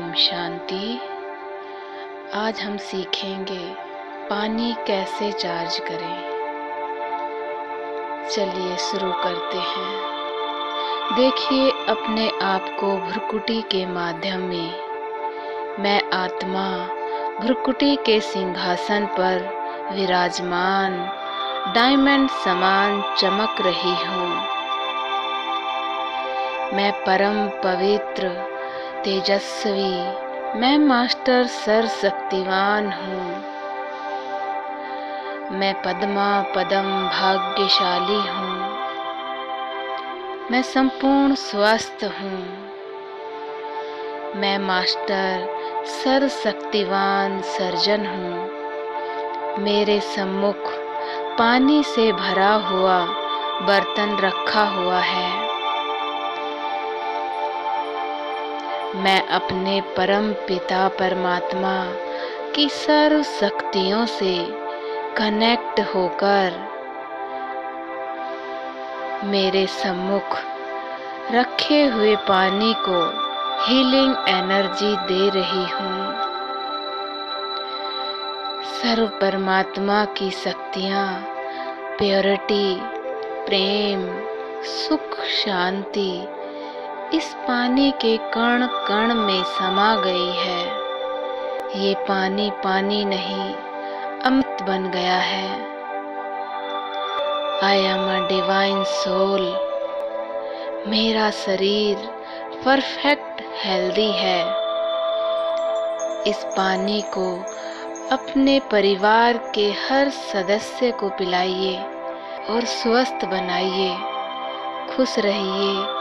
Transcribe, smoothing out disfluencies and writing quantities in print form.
ओम शांति। आज हम सीखेंगे पानी कैसे चार्ज करें। चलिए शुरू करते हैं। देखिए अपने आप को भ्रुकुटी के माध्यम में। मैं आत्मा भ्रुकुटी के सिंहासन पर विराजमान डायमंड समान चमक रही हूँ। मैं परम पवित्र तेजस्वी, मैं मास्टर सर्वशक्तिवान हूँ। मैं पद्मा पदम भाग्यशाली हूँ। मैं संपूर्ण स्वस्थ हूँ। मैं मास्टर सर्वशक्तिवान सर्जन हूँ। मेरे सम्मुख पानी से भरा हुआ बर्तन रखा हुआ है। मैं अपने परम पिता परमात्मा की सर्व शक्तियों से कनेक्ट होकर मेरे सम्मुख रखे हुए पानी को हीलिंग एनर्जी दे रही हूँ। सर्व परमात्मा की शक्तियाँ प्योरिटी, प्रेम, सुख, शांति इस पानी के कण कण में समा गई है। ये पानी पानी नहीं, अमृत बन गया है। I am a divine soul. मेरा शरीर परफेक्ट हेल्दी है। इस पानी को अपने परिवार के हर सदस्य को पिलाइए और स्वस्थ बनाइए। खुश रहिए,